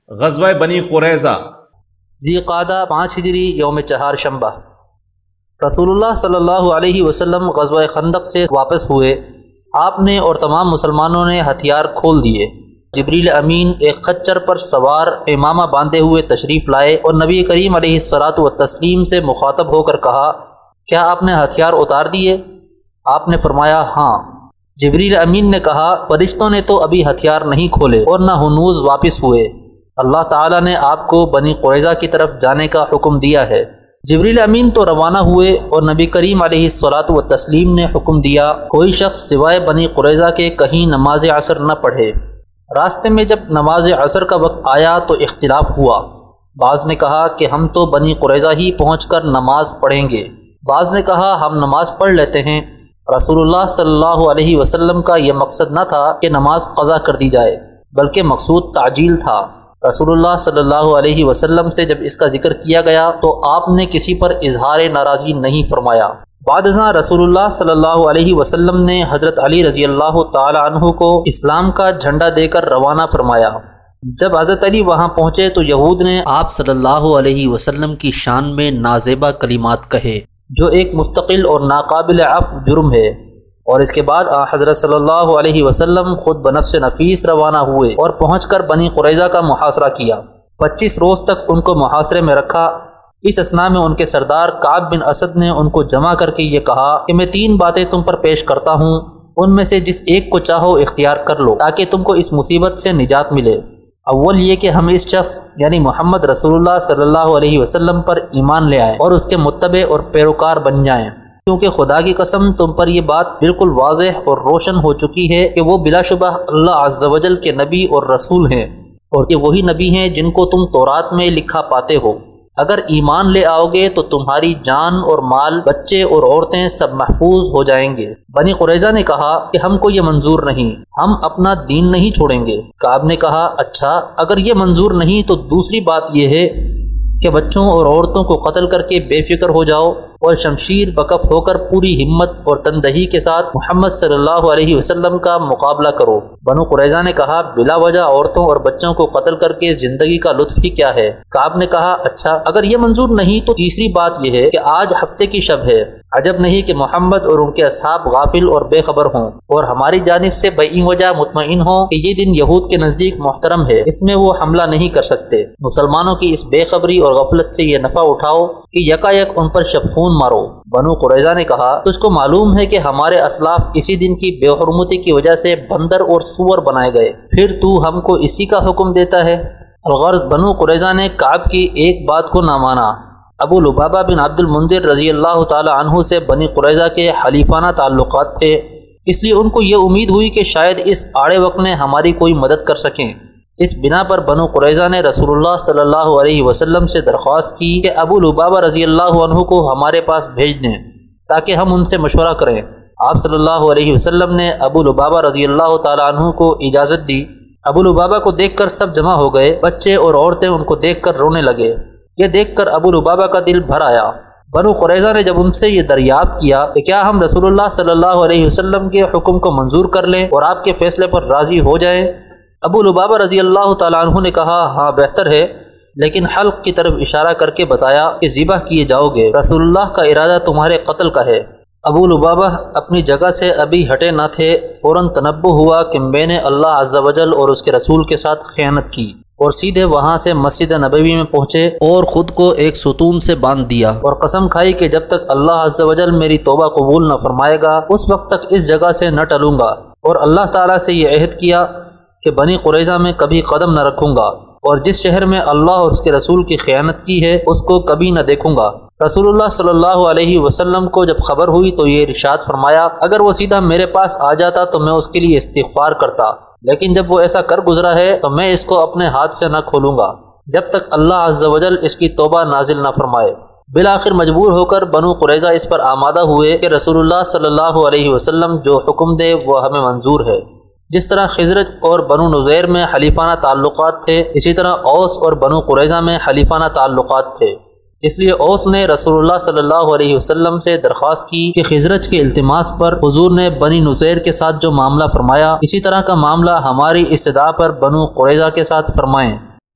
غزوہ بنی قریظہ ذی قعدہ 5 ہجری یوم چہارشنبہ۔ رسول اللہ صلی اللہ علیہ وسلم غزوہ خندق سے واپس ہوئے۔ آپ نے اور تمام مسلمانوں نے ہتھیار کھول دیے۔ جبریل امین ایک خچر پر سوار امامہ باندھے ہوئے تشریف لائے اور نبی کریم علیہ الصلاۃ والتسلیم سے مخاطب ہو کر کہا، کیا آپ نے ہتھیار اتار دیے؟ آپ نے فرمایا ہاں۔ جبریل امین نے کہا، فرشتوں نے تو ابھی ہتھیار نہیں کھولے اور نہ ہنوز واپس ہوئے، اللہ تعالیٰ نے آپ کو بنی قریظہ کی طرف جانے کا حکم دیا ہے۔ جبریل امین تو روانہ ہوئے اور نبی کریم علیہ الصلاۃ والتسلیم نے حکم دیا، کوئی شخص سوائے بنی قریظہ کے کہیں نماز عصر نہ پڑھے۔ راستے میں جب نماز عصر کا وقت آیا تو اختلاف ہوا۔ بعض نے کہا کہ ہم تو بنی قریظہ ہی پہنچ کر نماز پڑھیں گے، بعض نے کہا ہم نماز پڑھ لیتے ہیں۔ رسول اللہ صلی اللہ علیہ وسلم کا یہ مقصد نہ تھا کہ نماز قضا کر دی جائے، بلکہ مقصود تعجیل تھا۔ رسول اللہ صلی اللہ علیہ وسلم سے جب اس کا ذکر کیا گیا تو آپ نے کسی پر اظہار ناراضی نہیں فرمایا۔ بعد ازاں رسول اللہ صلی اللہ علیہ وسلم نے حضرت علی رضی اللہ تعالی عنہ کو اسلام کا جھنڈا دے کر روانہ فرمایا۔ جب حضرت علی وہاں پہنچے تو یہود نے آپ صلی اللہ علیہ وسلم کی شان میں نازیبہ کلمات کہے، جو ایک مستقل اور ناقابل عفو جرم ہے، اور اس کے بعد حضرت صلی اللہ علیہ وسلم خود بنفس نفیس روانہ ہوئے اور پہنچ کر بنی قریظہ کا محاصرہ کیا۔ 25 روز تک ان کو محاصرے میں رکھا۔ اس اثناء میں ان کے سردار کعب بن اسد نے ان کو جمع کر کے یہ کہا کہ میں 3 باتیں تم پر پیش کرتا ہوں، ان میں سے جس ایک کو چاہو اختیار کر لو تاکہ تم کو اس مصیبت سے نجات ملے۔ اول یہ کہ ہم اس شخص یعنی محمد رسول اللہ صلی اللہ علیہ وسلم پر ایمان لے آئیں اور اس کے متبع اور پیروکار بن جائیں، کیونکہ خدا کی قسم تم پر یہ بات بالکل واضح اور روشن ہو چکی ہے کہ وہ بلا شبہ اللہ عز و جل کے نبی اور رسول ہیں، اور کہ وہی نبی ہیں جن کو تم تورات میں لکھا پاتے ہو۔ اگر ایمان لے آؤ گے تو تمہاری جان اور مال، بچے اور عورتیں سب محفوظ ہو جائیں گے۔ بنی قریظہ نے کہا کہ ہم کو یہ منظور نہیں، ہم اپنا دین نہیں چھوڑیں گے۔ کعب نے کہا، اچھا اگر یہ منظور نہیں تو دوسری بات یہ ہے کہ بچوں اور عورتوں کو قتل کر کے بے فکر ہو جاؤ اور شمشیر بکف ہو کر پوری ہمت اور تندہی کے ساتھ محمد صلی اللہ علیہ وسلم کا مقابلہ کرو۔ بنو قریظہ نے کہا، بلا وجہ عورتوں اور بچوں کو قتل کر کے زندگی کا لطف ہی کیا ہے؟ کعب نے کہا، اچھا اگر یہ منظور نہیں تو تیسری بات یہ ہے کہ آج ہفتے کی شب ہے، عجب نہیں کہ محمد اور ان کے اصحاب غافل اور بے خبر ہوں اور ہماری جانب سے بے وجہ مطمئن ہوں کہ یہ دن یہود کے نزدیک محترم ہے، اس میں وہ حملہ نہیں کر سکتے۔ مسلمانوں کی اس بے خبری اور غفلت سے یہ نفع اٹھاؤ کہ یکایک ان پر شبخون مارو۔ بنو قریظہ نے کہا، تجھ کو معلوم ہے کہ ہمارے اسلاف اسی دن کی بے حرمتی کی وجہ سے بندر اور سور بنائے گئے، پھر تو ہم کو اسی کا حکم دیتا ہے؟ الغرض بنو قریظہ نے کعب کی ایک بات کو نہ مانا۔ ابو لبابہ بن عبد المنذر رضی اللہ تعالی عنہ سے بنی قریظہ کے حلیفانہ تعلقات تھے، اس لیے ان کو یہ امید ہوئی کہ شاید اس آڑے وقت میں ہماری کوئی مدد کر سکیں۔ اس بنا پر بنو قریظہ نے رسول اللہ صلی اللہ علیہ وسلم سے درخواست کی کہ ابو لبابہ رضی اللہ عنہ کو ہمارے پاس بھیج دیں تاکہ ہم ان سے مشورہ کریں۔ آپ صلی اللہ علیہ وسلم نے ابو لبابہ رضی اللہ تعالی عنہ کو اجازت دی۔ ابو لبابہ کو دیکھ کر سب جمع ہو گئے، بچے اور عورتیں ان کو دیکھ کر رونے لگے۔ یہ دیکھ کر ابو لبابہ کا دل بھر آیا۔ بنو قریظہ نے جب ان سے یہ دریافت کیا کہ کیا ہم رسول اللہ صلی اللہ علیہ وسلم کے حکم کو منظور کر لیں اور آپ کے فیصلے پر راضی ہو جائیں؟ ابو لبابہ رضی اللہ تعالی عنہ نے کہا، ہاں بہتر ہے، لیکن حلق کی طرف اشارہ کر کے بتایا کہ ذبح کیے جاؤ گے، رسول اللہ کا ارادہ تمہارے قتل کا ہے۔ ابو لبابہ اپنی جگہ سے ابھی ہٹے نہ تھے، فوراً تنبہ ہوا کہ میں نے اللہ عز و جل اور اس کے رسول کے ساتھ خیانت کی، اور سیدھے وہاں سے مسجد نبوی میں پہنچے اور خود کو ایک ستون سے باندھ دیا اور قسم کھائی کہ جب تک اللہ عز و جل میری توبہ قبول نہ فرمائے گا اس وقت تک اس جگہ سے نہ ٹلوں گا، اور اللہ تعالیٰ سے یہ عہد کیا کہ بنی قریظہ میں کبھی قدم نہ رکھوں گا، اور جس شہر میں اللہ اور اس کے رسول کی خیانت کی ہے اس کو کبھی نہ دیکھوں گا۔ رسول اللہ صلی اللہ علیہ وسلم کو جب خبر ہوئی تو یہ ارشاد فرمایا، اگر وہ سیدھا میرے پاس آ جاتا تو میں اس کے لیے استغفار کرتا، لیکن جب وہ ایسا کر گزرا ہے تو میں اس کو اپنے ہاتھ سے نہ کھولوں گا جب تک اللہ عز و جل اس کی توبہ نازل نہ فرمائے۔ بالآخر مجبور ہو کر بنو قریظہ اس پر آمادہ ہوئے کہ رسول اللہ صلی اللہ علیہ وسلم جو حکم دے وہ ہمیں منظور ہے۔ جس طرح خزرج اور بنو نذیر میں حلیفانہ تعلقات تھے، اسی طرح اوس اور بنو قریظہ میں حلیفانہ تعلقات تھے۔ اس لیے اوس نے رسول اللہ صلی اللہ علیہ وسلم سے درخواست کی کہ خزرج کے التماس پر حضور نے بنی نذیر کے ساتھ جو معاملہ فرمایا اسی طرح کا معاملہ ہماری استدعا پر بنو قریظہ کے ساتھ فرمائیں۔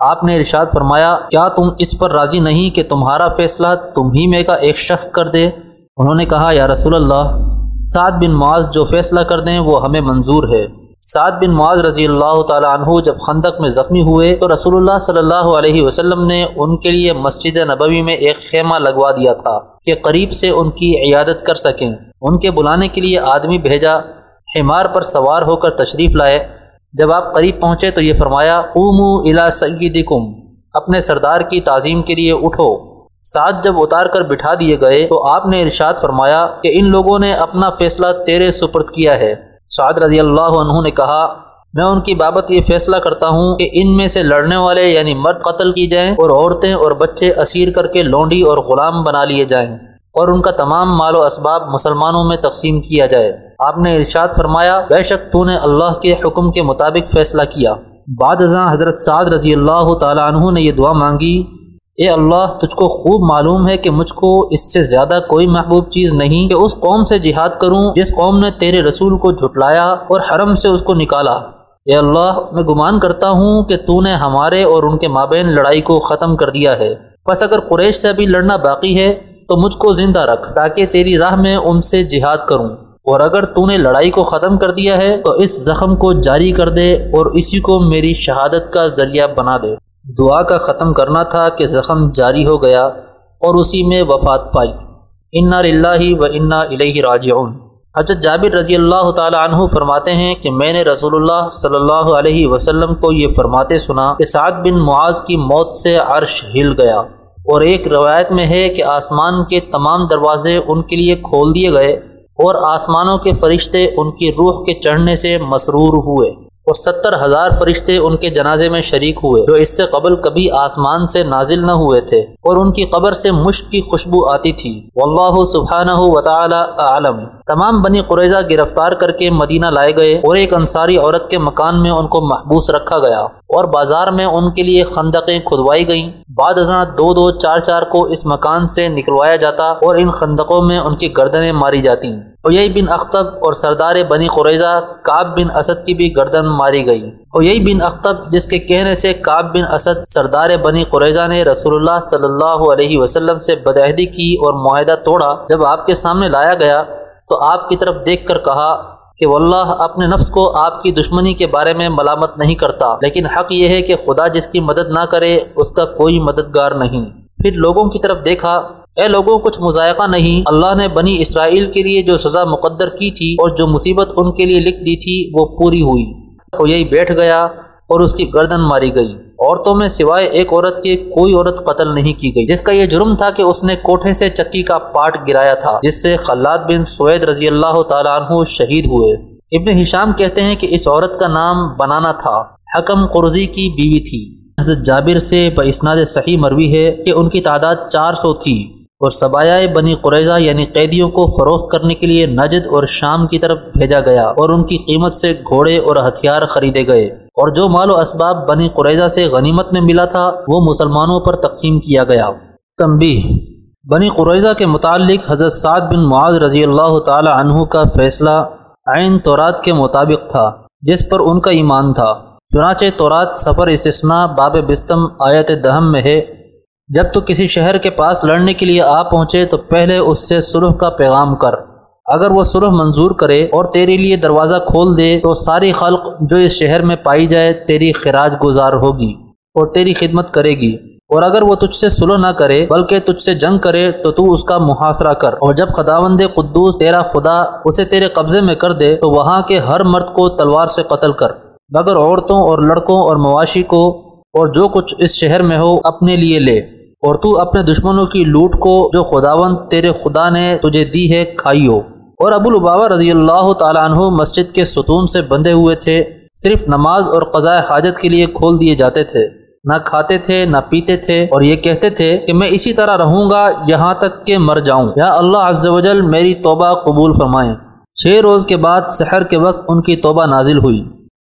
آپ نے ارشاد فرمایا کیا تم اس پر راضی نہیں کہ تمہارا فیصلہ تم ہی میں کا ایک شخص کر دے؟ انہوں نے کہا یا رسول اللہ، سعد بن معاذ جو فیصلہ کر دیں وہ ہمیں منظور ہے۔ سعد بن معاذ رضی اللہ تعالی عنہ جب خندق میں زخمی ہوئے تو رسول اللہ صلی اللہ علیہ وسلم نے ان کے لیے مسجد نبوی میں ایک خیمہ لگوا دیا تھا کہ قریب سے ان کی عیادت کر سکیں۔ ان کے بلانے کے لیے آدمی بھیجا، حمار پر سوار ہو کر تشریف لائے۔ جب آپ قریب پہنچے تو یہ فرمایا قوموا الی سیدکم، اپنے سردار کی تعظیم کے لیے اٹھو۔ سعد جب اتار کر بٹھا دیے گئے تو آپ نے ارشاد فرمایا کہ ان لوگوں نے اپنا فیصلہ تیرے سپرد کیا ہے۔ سعد رضی اللہ عنہ نے کہا میں ان کی بابت یہ فیصلہ کرتا ہوں کہ ان میں سے لڑنے والے یعنی مرد قتل کی جائیں اور عورتیں اور بچے اسیر کر کے لونڈی اور غلام بنا لیے جائیں اور ان کا تمام مال و اسباب مسلمانوں میں تقسیم کیا جائے۔ آپ نے ارشاد فرمایا بے شک تو نے اللہ کے حکم کے مطابق فیصلہ کیا۔ بعد ازاں حضرت سعد رضی اللہ تعالی عنہ نے یہ دعا مانگی، اے اللہ تجھ کو خوب معلوم ہے کہ مجھ کو اس سے زیادہ کوئی محبوب چیز نہیں کہ اس قوم سے جہاد کروں جس قوم نے تیرے رسول کو جھٹلایا اور حرم سے اس کو نکالا۔ اے اللہ میں گمان کرتا ہوں کہ تو نے ہمارے اور ان کے مابین لڑائی کو ختم کر دیا ہے، پس اگر قریش سے ابھی لڑنا باقی ہے تو مجھ کو زندہ رکھ تاکہ تیری راہ میں ان سے جہاد کروں، اور اگر تو نے لڑائی کو ختم کر دیا ہے تو اس زخم کو جاری کر دے اور اسی کو میری شہادت کا ذریعہ بنا دے۔ دعا کا ختم کرنا تھا کہ زخم جاری ہو گیا اور اسی میں وفات پائی۔ انا للہ و انا الیہ راجعون۔ حضرت جابر رضی اللہ تعالی عنہ فرماتے ہیں کہ میں نے رسول اللہ صلی اللہ علیہ وسلم کو یہ فرماتے سنا کہ سعد بن معاذ کی موت سے عرش ہل گیا، اور ایک روایت میں ہے کہ آسمان کے تمام دروازے ان کے لیے کھول دیے گئے اور آسمانوں کے فرشتے ان کی روح کے چڑھنے سے مسرور ہوئے، اور 70,000 فرشتے ان کے جنازے میں شریک ہوئے جو اس سے قبل کبھی آسمان سے نازل نہ ہوئے تھے، اور ان کی قبر سے مشک کی خوشبو آتی تھی۔ واللہ سبحانہ وتعالی اعلم۔ تمام بنی قریظہ گرفتار کر کے مدینہ لائے گئے اور ایک انصاری عورت کے مکان میں ان کو محبوس رکھا گیا، اور بازار میں ان کے لیے خندقیں کھدوائی گئیں۔ بعد ازاں 2-2 4-4 کو اس مکان سے نکلوایا جاتا اور ان خندقوں میں ان کی گردنیں ماری جاتی۔ حیی بن اخطب اور سردار بنی قریظہ کعب بن اسد کی بھی گردن ماری گئی۔ حیی بن اخطب جس کے کہنے سے کعب بن اسد سردار بنی قریظہ نے رسول اللہ صلی اللہ علیہ وسلم سے بدعہدی کی اور معاہدہ توڑا، جب آپ کے سامنے لایا گیا تو آپ کی طرف دیکھ کر کہا کہ واللہ اپنے نفس کو آپ کی دشمنی کے بارے میں ملامت نہیں کرتا، لیکن حق یہ ہے کہ خدا جس کی مدد نہ کرے اس کا کوئی مددگار نہیں۔ پھر لوگوں کی طرف دیکھا، اے لوگوں کچھ مضائقہ نہیں، اللہ نے بنی اسرائیل کے لیے جو سزا مقدر کی تھی اور جو مصیبت ان کے لیے لکھ دی تھی وہ پوری ہوئی۔ حیی بیٹھ گیا اور اس کی گردن ماری گئی۔ عورتوں میں سوائے ایک عورت کے کوئی عورت قتل نہیں کی گئی، جس کا یہ جرم تھا کہ اس نے کوٹھے سے چکی کا پاٹ گرایا تھا، جس سے خلاد بن سوید رضی اللہ تعالیٰ عنہ شہید ہوئے۔ ابن ہشام کہتے ہیں کہ اس عورت کا نام بنانا تھا، حکم قرظی کی بیوی تھی۔ حضرت جابر سے باسناد صحیح مروی ہے کہ ان کی تعداد 400 تھی، اور سبایہ بنی قریظہ یعنی قیدیوں کو فروخت کرنے کے لیے نجد اور شام کی طرف بھیجا گیا، اور ان کی قیمت سے گھوڑے اور ہتھیار خریدے گئے، اور جو مال و اسباب بنی قریظہ سے غنیمت میں ملا تھا وہ مسلمانوں پر تقسیم کیا گیا۔ تنبیہ: بنی قریظہ کے متعلق حضرت سعد بن معاذ رضی اللہ تعالی عنہ کا فیصلہ عین تورات کے مطابق تھا جس پر ان کا ایمان تھا، چنانچہ تورات سفر استثناء باب بستم آیت 10 میں ہے، جب تو کسی شہر کے پاس لڑنے کے لیے آ پہنچے تو پہلے اس سے صلح کا پیغام کر، اگر وہ صلح منظور کرے اور تیرے لیے دروازہ کھول دے تو ساری خلق جو اس شہر میں پائی جائے تیری خراج گزار ہوگی اور تیری خدمت کرے گی، اور اگر وہ تجھ سے صلح نہ کرے بلکہ تجھ سے جنگ کرے تو اس کا محاصرہ کر، اور جب خداوند قدوس تیرا خدا اسے تیرے قبضے میں کر دے تو وہاں کے ہر مرد کو تلوار سے قتل کر، مگر عورتوں اور لڑکوں اور مواشی کو اور جو کچھ اس شہر میں ہو اپنے لیے لے، اور تو اپنے دشمنوں کی لوٹ کو جو خداوند تیرے خدا نے تجھے دی ہے کھائیو۔ اور ابو لبابہ رضی اللہ تعالی عنہ مسجد کے ستون سے بندھے ہوئے تھے، صرف نماز اور قضاء حاجت کے لیے کھول دیے جاتے تھے، نہ کھاتے تھے نہ پیتے تھے، اور یہ کہتے تھے کہ میں اسی طرح رہوں گا یہاں تک کہ مر جاؤں، یا اللہ عز و جل میری توبہ قبول فرمائیں۔ 6 روز کے بعد سحر کے وقت ان کی توبہ نازل ہوئی۔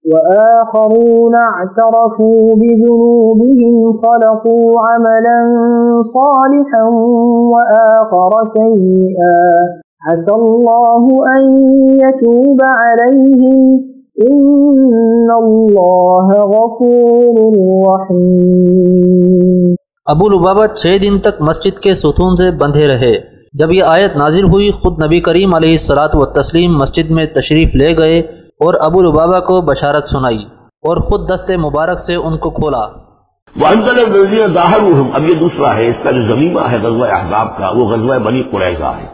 وآخرون اعترفوا بذنوبهم خلقوا عملا صالحا وآخر سيئا عسى الله أن يتوب عليهم إن الله غفور رحيم۔ ابو لبابہ 6 دن تک مسجد کے ستون سے بندھے رہے۔ جب یہ آیت نازل ہوئی خود نبی کریم علیہ الصلاۃ والتسلیم مسجد میں تشریف لے گئے اور ابو لبابہ کو بشارت سنائی اور خود دست مبارک سے ان کو کھولا۔ وَأَنزَلَ الَّذِينَ ظَاهَرُوهُمْ، اب یہ دوسرا ہے، اس کا جو ضمیمہ ہے غزوہ احزاب کا، وہ غزوہ بنی قریظہ ہے۔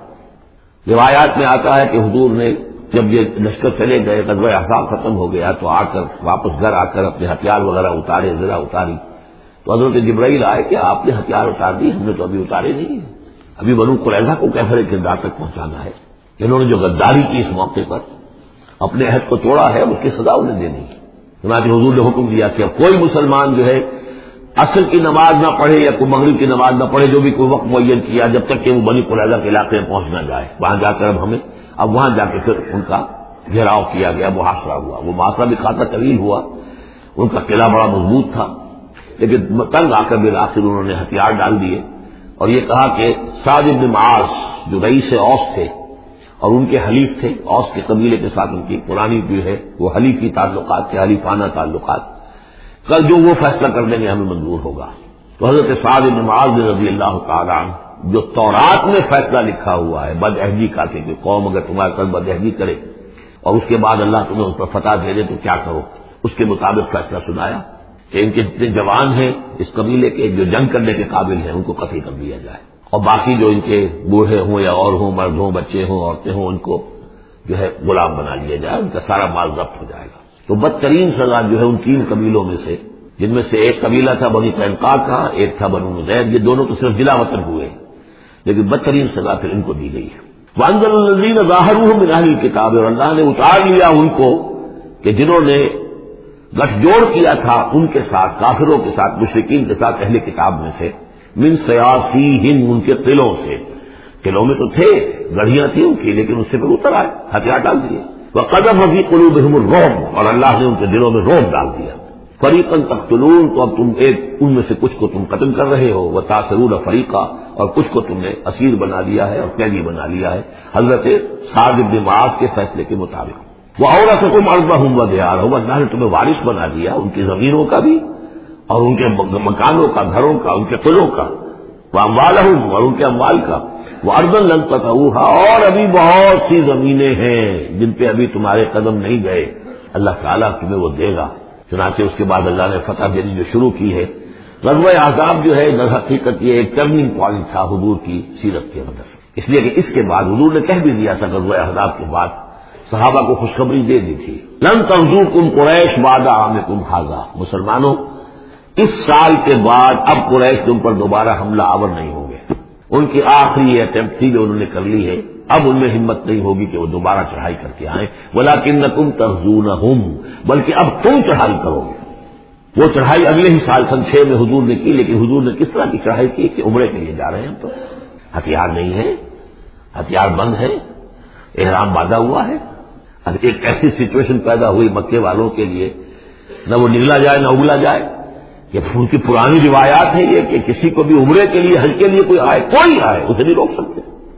روایات میں آتا ہے کہ حضور نے جب یہ لشکر چلے گئے، غزوہ احزاب ختم ہو گیا، تو آ کر واپس گھر آ کر اپنے ہتھیار وغیرہ اتارے، ذرا اتاری، تو حضرت جبرائیل آئے کہ آپ نے ہتھیار اتار دی، ہم نے تو ابھی اتارے نہیں ہیں، ابھی بنو قریظہ کو کیفر کردار تک پہنچانا ہے، انہوں نے جو غداری کی اس موقع پر، اپنے عہد کو توڑا ہے، اس کی سزا انہیں دینی ہے۔ چنانچہ حضور نے حکم دیا کہ اب کوئی مسلمان جو ہے عصر کی نماز نہ پڑھے یا کوئی مغرب کی نماز نہ پڑھے، جو بھی کوئی وقت معین کیا، جب تک کہ وہ بنی قریظہ کے علاقے میں پہنچ نہ جائے۔ وہاں جا کر اب وہاں جا کے پھر ان کا گھیراؤ کیا گیا، محاصرہ ہوا۔ وہ محاصرہ بھی خاصا طویل ہوا، ان کا قلعہ بڑا مضبوط تھا، لیکن تنگ آ کر بالآخر انہوں نے ہتھیار ڈال دیے اور یہ کہا کہ سعد بن معاذ جو رئیس اوس تھے اور ان کے حلیف تھے، اوس کے قبیلے کے ساتھ ان کی پرانی جو ہے وہ حلیفی تعلقات تھے، حلیفانہ تعلقات، کل جو وہ فیصلہ کر دیں گے ہمیں منظور ہوگا۔ تو حضرت سعد بن معاذ رضی اللہ تعالیٰ عنہ، جو تورات میں فیصلہ لکھا ہوا ہے بد عہدی کا، کہ قوم اگر تمہارے ساتھ بد عہدی کرے اور اس کے بعد اللہ تمہیں اس پر فتح دے دے تو کیا کرو، اس کے مطابق فیصلہ سنایا کہ ان کے جتنے جوان ہیں اس قبیلے کے جو جنگ کرنے کے قابل ہیں ان کو قتل کر دیا جائے، اور باقی جو ان کے بوڑھے ہوں یا اور ہوں، مرد ہوں، بچے ہوں، عورتیں ہوں، ان کو جو ہے غلام بنا لیا جائے، ان کا سارا مال ضبط ہو جائے گا۔ تو بدترین سزا جو ہے ان 3 قبیلوں میں سے، جن میں سے ایک قبیلہ تھا بنی قینقاع کا، ایک تھا بنو نذیر، یہ دونوں تو صرف جلا وطن ہوئے، لیکن بدترین سزا پھر ان کو دی گئی ہے۔ وَأَنزَلَ الَّذِينَ ظَاهَرُوهُم مِّنْ أَهْلِ الْكِتَابِ، اور اللہ نے اتار لیا ان کو کہ جنہوں نے گٹھ جوڑ کیا تھا ان کے ساتھ، کافروں کے ساتھ، مشرکین کے ساتھ، اہل کتاب میں سے، من صیاصیہم، ان کے قلعوں سے، قلعوں میں تو تھے، گڑھیاں تھیں ان کی، لیکن اس سے پھر اتر آئے، ہتھیار ڈال دیے۔ وَقَذَفَ فِي قُلُوبِهِمُ الرُّعْبَ، اور اللہ نے ان کے دلوں میں رعب ڈال دیا۔ فَرِيقًا تَقْتُلُونَ، تو اب تم ان میں سے کچھ کو تم قتل کر رہے ہو، وَتَأْسِرُونَ فَرِيقًا، اور کچھ کو تم نے اسیر بنا لیا ہے اور قیدی بنا لیا ہے، حضرت سعد بن معاذ کے فیصلے کے مطابق۔ وَأَوْرَثَكُمْ أَرْضَهُمْ وَدِيَارَهُمْ، اللہ نے تمہیں وارث بنا دیا ان کی زمینوں کا بھی اور ان کے مکانوں کا، گھروں کا، ان کے قلعوں کا، وَأَمْوَالَهُمْ، اور ان کے اموال کا، وَأَرْضًا لَّن تَطَئُوهَا، اور ابھی بہت سی زمینیں ہیں جن پہ ابھی تمہارے قدم نہیں گئے، اللہ تعالیٰ تمہیں وہ دے گا۔ چنانچہ اس کے بعد اللہ نے فتح دینی جو شروع کی ہے۔ غزوہ احزاب جو ہے در حقیقت یہ ایک ٹرننگ پوائنٹ تھا حضور کی سیرت کے اندر، اس لیے کہ اس کے بعد حضور نے کہہ بھی دیا تھا غزوہ احزاب کے بعد، صحابہ کو خوشخبری دے دی تھی، لن تغزوکم قریش بعد عامکم ھذا، مسلمانوں اس سال کے بعد اب قریش تم پر دوبارہ حملہ آور نہیں ہوں گے۔ ان کی آخری یہ اٹیمپٹ تھی جو انہوں نے کر لی ہے، اب ان میں ہمت نہیں ہوگی کہ وہ دوبارہ چڑھائی کر کے آئیں، ولکنکم تغزونہم، بلکہ اب تم چڑھائی کرو گے۔ وہ چڑھائی اگلے ہی سال سن 6 میں حضور نے کی، لیکن حضور نے کس طرح کی چڑھائی کی کہ عمرے کے لیے جا رہے ہیں ہم تو، ہتھیار نہیں ہے، ہتھیار بند ہے، احرام باندھا ہوا ہے۔ اب ایک ایسی سچویشن پیدا ہوئی مکے والوں کے لیے، نہ وہ نگلا جائے نہ اگلا جائے، یہ ان کی پرانی روایات ہے یہ کہ کسی کو بھی عمرے کے لیے، حج کے لیے کوئی آئے، کوئی آئے، اسے نہیں روک سکتے،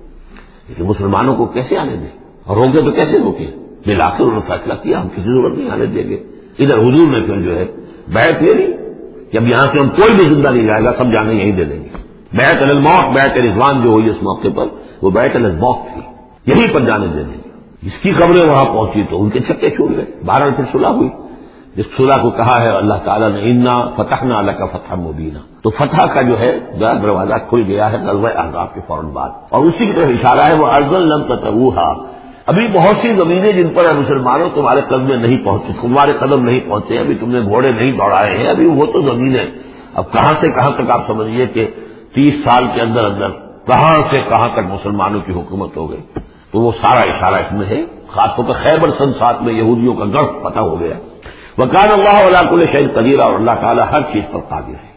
لیکن مسلمانوں کو کیسے آنے دیں، اور روکے تو کیسے روکے؟ بالآخر انہوں نے فیصلہ کیا ہم کسی ضرورت نہیں آنے دیں گے۔ ادھر حضور نے پھر جو ہے بیعت لے لی کہ اب یہاں سے ہم کوئی بھی زندہ نہیں جائے گا، سب جانے یہیں دے دیں گے۔ بیعت علی الموت، بیعت رضوان جو ہوئی اس موقع پر، وہ بیعت علی الموت تھی، یہیں پر جانے دے دیں گے۔ جس کی خبریں وہاں پہنچی تو ان کے چھکے چھوٹ گئے، بہرحال پھر صلح ہوئی، جس صلح کو کہا ہے اللہ تعالیٰ نے انا فتحنا لک فتحا مبینا، تو فتح کا جو ہے دروازہ کھل گیا ہے غزوہ احزاب کے فوراً بعد، اور اسی کی طرف اشارہ ہے وہ ارضا لم تطئوها، ابھی بہت سی زمینیں جن پر مسلمانوں تمہارے قدم نہیں پہنچے، تمہارے قدم نہیں پہنچے، ابھی تم نے گھوڑے نہیں دوڑائے ہیں، ابھی وہ تو زمینیں اب کہاں سے کہاں تک آپ سمجھیے کہ 30 سال کے اندر اندر کہاں سے کہاں تک مسلمانوں کی حکومت ہو گئی، تو وہ سارا اشارہ اس میں ہے، خاص طور پر خیبر سن 7 میں یہودیوں کا گڑھ پتہ ہو گیا۔ وکان اللہ علی کل شیء قدیر، اور اللہ تعالیٰ ہر چیز پر قادر ہے۔